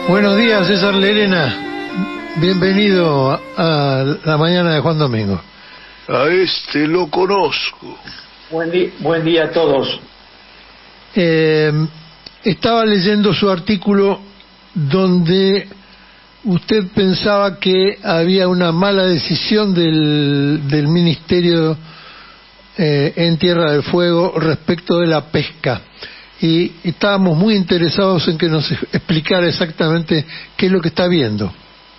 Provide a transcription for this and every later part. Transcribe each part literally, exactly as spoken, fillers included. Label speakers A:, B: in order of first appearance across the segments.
A: Buenos días, César Lerena. Bienvenido a la mañana de Juan Domingo.
B: A este lo conozco.
C: Buen día, buen día a todos.
A: Eh, estaba leyendo su artículo donde usted pensaba que había una mala decisión del, del Ministerio eh, en Tierra del Fuego respecto de la pesca. Y estábamos muy interesados en que nos explicara exactamente qué es lo que está viendo.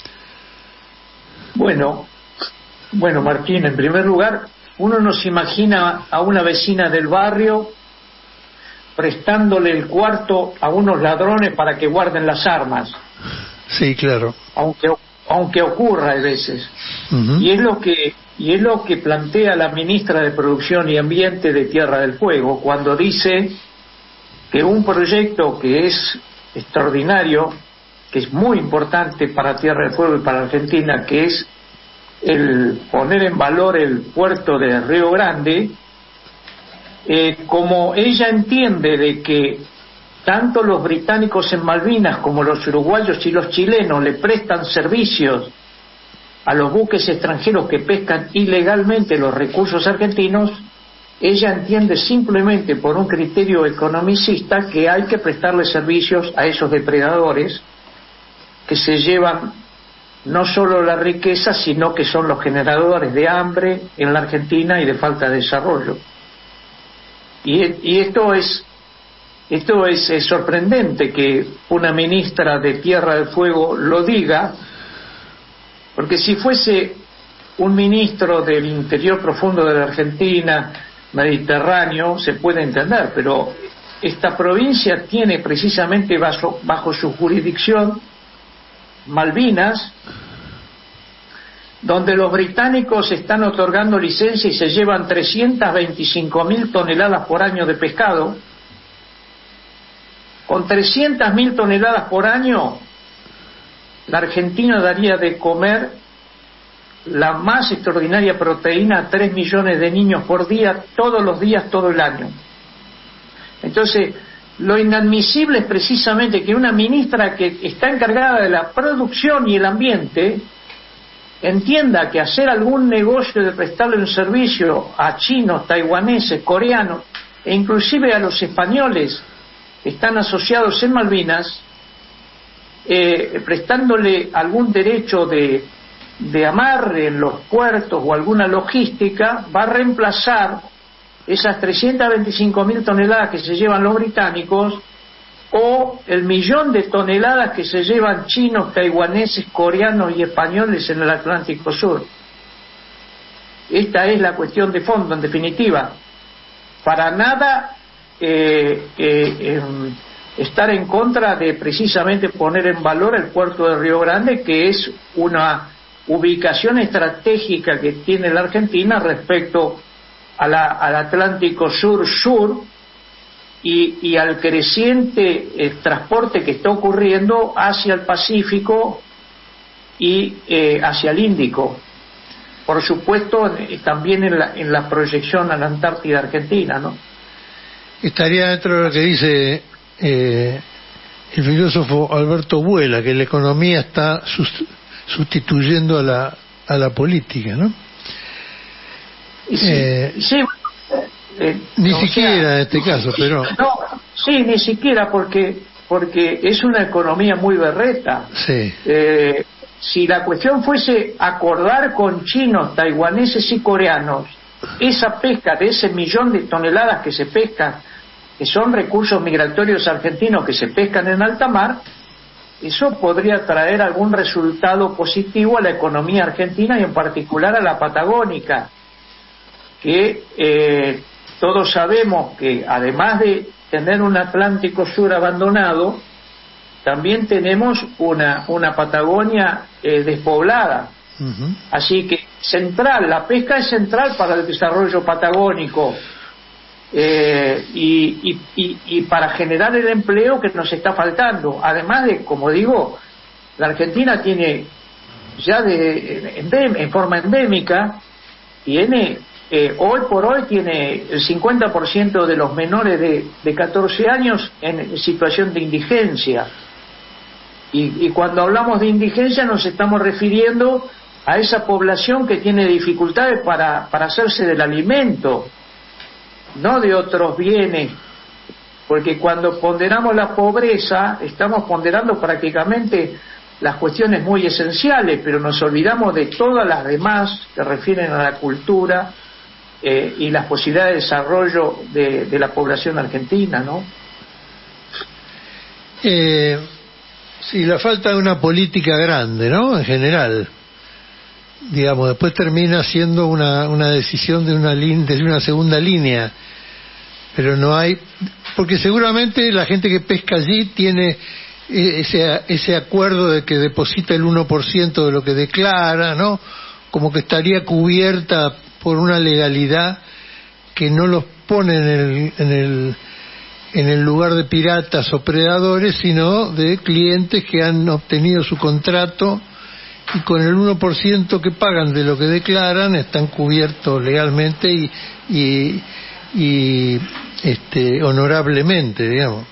C: Bueno, bueno, Martín, en primer lugar, uno nos imagina a una vecina del barrio prestándole el cuarto a unos ladrones para que guarden las armas.
A: Sí, claro.
C: Aunque aunque ocurra a veces. Uh-huh. Y es lo que y es lo que plantea la ministra de Producción y Ambiente de Tierra del Fuego cuando dice que un proyecto que es extraordinario, que es muy importante para Tierra del Fuego y para Argentina, que es el poner en valor el puerto de Río Grande, eh, como ella entiende de que tanto los británicos en Malvinas como los uruguayos y los chilenos le prestan servicios a los buques extranjeros que pescan ilegalmente los recursos argentinos, ella entiende simplemente por un criterio economicista que hay que prestarle servicios a esos depredadores que se llevan no solo la riqueza, sino que son los generadores de hambre en la Argentina y de falta de desarrollo. Y, y esto es esto es, es sorprendente que una ministra de Tierra del Fuego lo diga, porque si fuese un ministro del interior profundo de la Argentina, Mediterráneo, se puede entender, pero esta provincia tiene precisamente bajo, bajo su jurisdicción Malvinas, donde los británicos están otorgando licencia y se llevan trescientas veinticinco mil toneladas por año de pescado. Con trescientas mil toneladas por año, la Argentina daría de comer la más extraordinaria proteína a tres millones de niños por día, todos los días, todo el año. Entonces, lo inadmisible es precisamente que una ministra que está encargada de la producción y el ambiente entienda que hacer algún negocio de prestarle un servicio a chinos, taiwaneses, coreanos e inclusive a los españoles que están asociados en Malvinas, eh, prestándole algún derecho de de amarre en los puertos o alguna logística, va a reemplazar esas trescientas veinticinco mil toneladas que se llevan los británicos o el millón de toneladas que se llevan chinos, taiwaneses, coreanos y españoles en el Atlántico Sur. Esta es la cuestión de fondo, en definitiva. Para nada eh, eh, eh, estar en contra de precisamente poner en valor el puerto de Río Grande, que es una ubicación estratégica que tiene la Argentina respecto a la, al Atlántico Sur-Sur y, y al creciente eh, transporte que está ocurriendo hacia el Pacífico y eh, hacia el Índico. Por supuesto, eh, también en la, en la proyección a la Antártida Argentina, ¿no?
A: Estaría dentro de lo que dice eh, el filósofo Alberto Buela, que la economía está sust- sustituyendo a la a la política, ¿no?
C: Sí,
A: eh,
C: sí eh,
A: ni
C: o
A: siquiera
C: sea,
A: en este caso, pero
C: no, sí, ni siquiera porque porque es una economía muy berreta.
A: Sí.
C: Eh, si la cuestión fuese acordar con chinos, taiwaneses y coreanos esa pesca de ese millón de toneladas que se pescan, que son recursos migratorios argentinos que se pescan en alta mar, eso podría traer algún resultado positivo a la economía argentina y en particular a la patagónica, que eh, todos sabemos que además de tener un Atlántico Sur abandonado, también tenemos una, una Patagonia eh, despoblada. Uh-huh. Así que central, la pesca es central para el desarrollo patagónico. Eh, y, y, y, y para generar el empleo que nos está faltando, además de, como digo, la Argentina tiene ya de, en, en forma endémica, tiene eh, hoy por hoy tiene el cincuenta por ciento de los menores de, de catorce años en situación de indigencia. Y, y cuando hablamos de indigencia nos estamos refiriendo a esa población que tiene dificultades para, para hacerse del alimento, no de otros bienes, porque cuando ponderamos la pobreza estamos ponderando prácticamente las cuestiones muy esenciales, pero nos olvidamos de todas las demás que refieren a la cultura eh, y las posibilidades de desarrollo de, de la población argentina, ¿no?
A: Eh, sí, la falta de una política grande, ¿no? En general, digamos, después termina siendo una, una decisión de una, lin- de una segunda línea, pero no hay, porque seguramente la gente que pesca allí tiene ese, ese acuerdo de que deposita el uno por ciento de lo que declara, ¿no? Como que estaría cubierta por una legalidad que no los pone en el, en el, en el lugar de piratas o predadores, sino de clientes que han obtenido su contrato y con el uno por ciento que pagan de lo que declaran están cubiertos legalmente y, y, y este, honorablemente, digamos.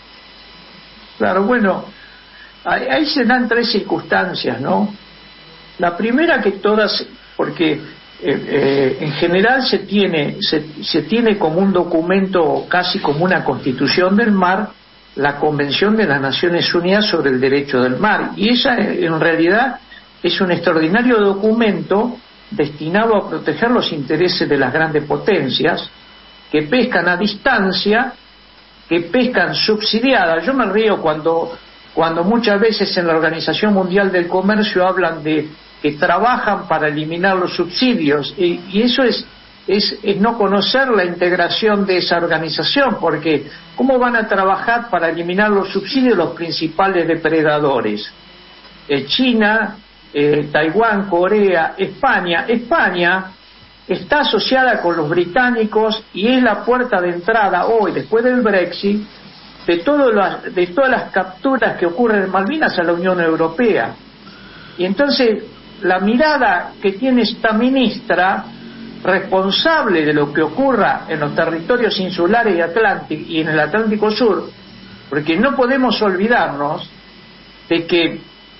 C: Claro, bueno, ahí, ahí se dan tres circunstancias, ¿no? La primera que todas, porque eh, eh, en general se tiene, se, se tiene como un documento, casi como una constitución del mar, la Convención de las Naciones Unidas sobre el Derecho del Mar, y esa en realidad es un extraordinario documento destinado a proteger los intereses de las grandes potencias que pescan a distancia, que pescan subsidiadas. Yo me río cuando, cuando muchas veces en la Organización Mundial del Comercio hablan de que trabajan para eliminar los subsidios, y, y eso es, es, es no conocer la integración de esa organización, porque ¿cómo van a trabajar para eliminar los subsidios los principales depredadores? Eh, China, eh, Taiwán, Corea, España. España está asociada con los británicos y es la puerta de entrada hoy, después del Brexit, de, todo las, de todas las capturas que ocurren en Malvinas a la Unión Europea. Y entonces la mirada que tiene esta ministra, responsable de lo que ocurra en los territorios insulares y, Atlántico, y en el Atlántico Sur, porque no podemos olvidarnos de que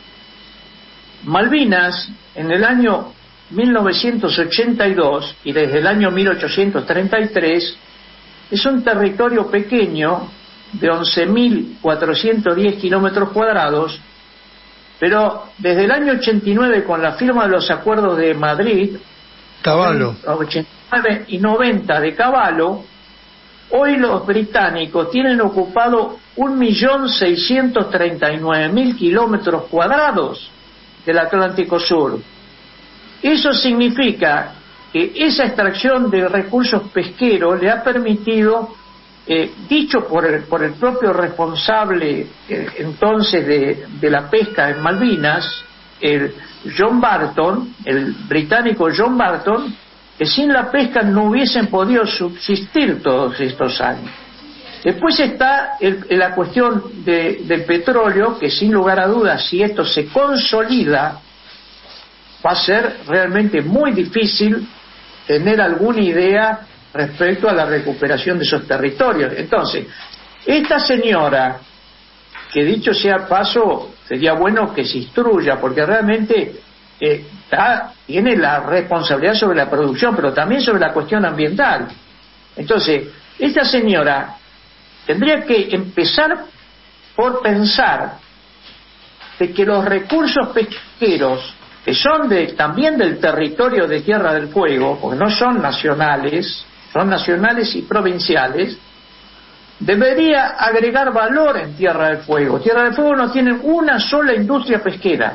C: Malvinas en el año mil novecientos ochenta y dos y desde el año mil ochocientos treinta y tres es un territorio pequeño de once mil cuatrocientos diez kilómetros cuadrados, pero desde el año ochenta y nueve, con la firma de los acuerdos de Madrid,
A: Cavallo,
C: ochenta y nueve y noventa de Cavallo, hoy los británicos tienen ocupado un millón seiscientos treinta y nueve mil kilómetros cuadrados del Atlántico Sur. Eso significa que esa extracción de recursos pesqueros le ha permitido, eh, dicho por el, por el propio responsable eh, entonces de, de la pesca en Malvinas, el John Barton, el británico John Barton, que sin la pesca no hubiesen podido subsistir todos estos años. Después está el, la cuestión de, del petróleo, que sin lugar a dudas, si esto se consolida, va a ser realmente muy difícil tener alguna idea respecto a la recuperación de esos territorios. Entonces, esta señora, que dicho sea paso, sería bueno que se instruya, porque realmente eh, está, tiene la responsabilidad sobre la producción, pero también sobre la cuestión ambiental. Entonces, esta señora tendría que empezar por pensar de que los recursos pesqueros, que son de, también del territorio de Tierra del Fuego, porque no son nacionales, son nacionales y provinciales, debería agregar valor en Tierra del Fuego. Tierra del Fuego no tiene una sola industria pesquera,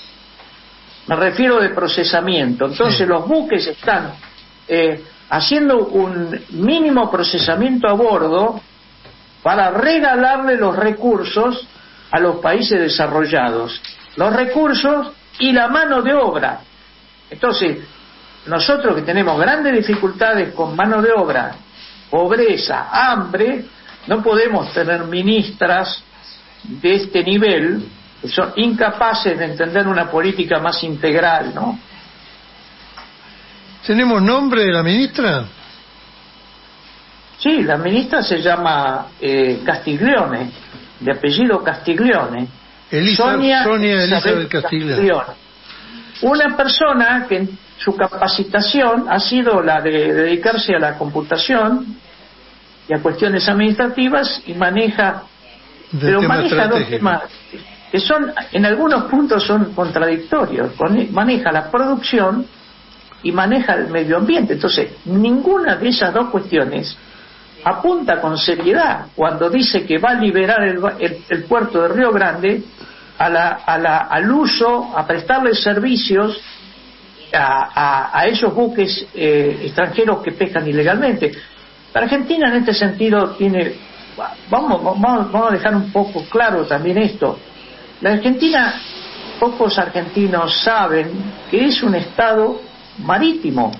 C: me refiero de procesamiento. Entonces sí, los buques están eh, haciendo un mínimo procesamiento a bordo para regalarle los recursos a los países desarrollados, los recursos y la mano de obra. Entonces, nosotros que tenemos grandes dificultades con mano de obra, pobreza, hambre, no podemos tener ministras de este nivel que son incapaces de entender una política más integral, ¿no?
A: ¿Tenemos nombre de la ministra?
C: Sí, la ministra se llama eh, Castiglione, de apellido Castiglione.
A: Elisa,
C: Sonia,
A: Sonia
C: Elizabeth
A: Elizabeth Castiglione.
C: Una persona que en su capacitación ha sido la de dedicarse a la computación y a cuestiones administrativas y maneja,
A: Del
C: pero
A: tema
C: maneja dos
A: estratégico.
C: temas que son, en algunos puntos son contradictorios. Con- Maneja la producción y maneja el medio ambiente. Entonces, ninguna de esas dos cuestiones apunta con seriedad cuando dice que va a liberar el, el- el puerto de Río Grande a la, a la, al uso, a prestarle servicios a, a, a esos buques eh, extranjeros que pescan ilegalmente. La Argentina en este sentido tiene, vamos, vamos, vamos a dejar un poco claro también esto. La Argentina, pocos argentinos saben que es un estado marítimo.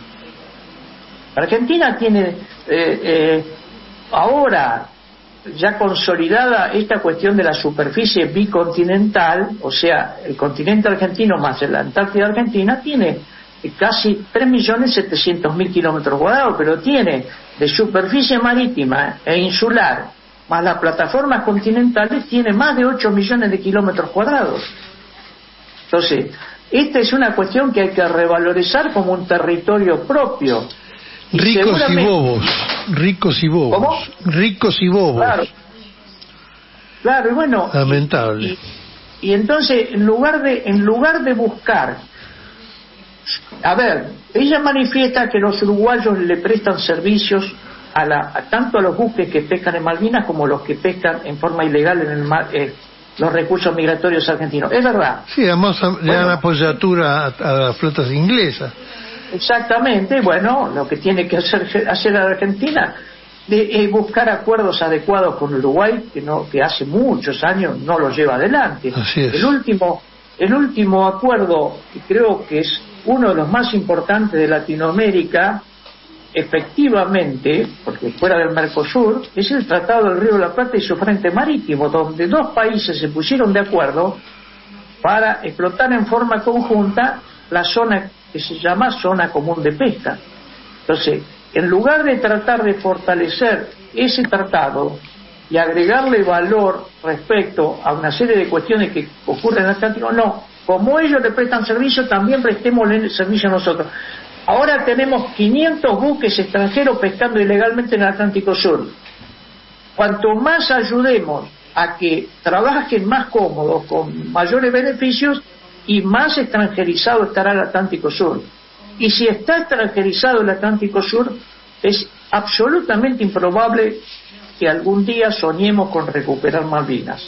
C: La Argentina tiene eh, eh, ahora ya consolidada esta cuestión de la superficie bicontinental, o sea, el continente argentino más la Antártida Argentina tiene casi tres millones setecientos mil kilómetros cuadrados, pero tiene de superficie marítima e insular más las plataformas continentales, tiene más de ocho millones de kilómetros cuadrados. Entonces, esta es una cuestión que hay que revalorizar como un territorio propio. Y
A: Ricos y
C: seguramente-
A: bobos, ricos y bobos,
C: ¿Cómo?
A: ricos y bobos.
C: Claro, claro, y bueno,
A: Lamentable.
C: Y, y entonces, en lugar de en lugar de buscar, a ver, ella manifiesta que los uruguayos le prestan servicios a la, a tanto a los buques que pescan en Malvinas como los que pescan en forma ilegal en el mar, eh, los recursos migratorios argentinos. Es verdad.
A: Sí, además le
C: Bueno.
A: dan apoyatura a, a las flotas inglesas.
C: Exactamente, bueno, lo que tiene que hacer, hacer la Argentina de, es buscar acuerdos adecuados con Uruguay, que no que hace muchos años no lo lleva adelante.
A: Así es.
C: El último, el último acuerdo, que creo que es uno de los más importantes de Latinoamérica, efectivamente, porque fuera del Mercosur, es el Tratado del Río de la Plata y su frente marítimo, donde dos países se pusieron de acuerdo para explotar en forma conjunta la zona que se llama zona común de pesca. Entonces, en lugar de tratar de fortalecer ese tratado y agregarle valor respecto a una serie de cuestiones que ocurren en el Atlántico, no, como ellos le prestan servicio, también prestémosle el servicio a nosotros. Ahora tenemos quinientos buques extranjeros pescando ilegalmente en el Atlántico Sur. Cuanto más ayudemos a que trabajen más cómodos, con mayores beneficios, y más extranjerizado estará el Atlántico Sur. Y si está extranjerizado el Atlántico Sur, es absolutamente improbable que algún día soñemos con recuperar Malvinas.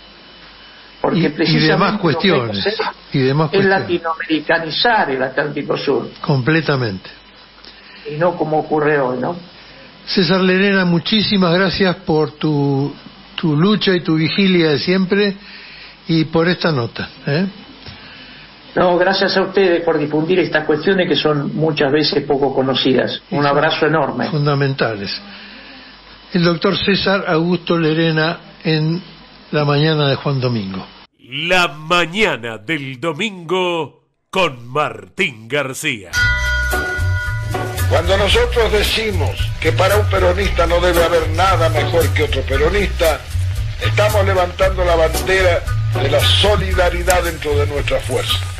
C: Porque
A: Y, y
C: precisamente
A: demás
C: lo que
A: cuestiones.
C: hay que hacer
A: Y demás
C: es
A: cuestiones.
C: latinoamericanizar el Atlántico Sur,
A: Completamente.
C: y no como ocurre hoy, ¿no?
A: César Lerena, muchísimas gracias por tu, tu lucha y tu vigilia de siempre y por esta nota. ¿eh?
C: No, gracias a ustedes por difundir estas cuestiones que son muchas veces poco conocidas. Un
A: son
C: abrazo enorme.
A: Fundamentales. El doctor César Augusto Lerena en la mañana de Juan Domingo.
D: La mañana del domingo con Martín García.
B: Cuando nosotros decimos que para un peronista no debe haber nada mejor que otro peronista, estamos levantando la bandera de la solidaridad dentro de nuestra fuerza.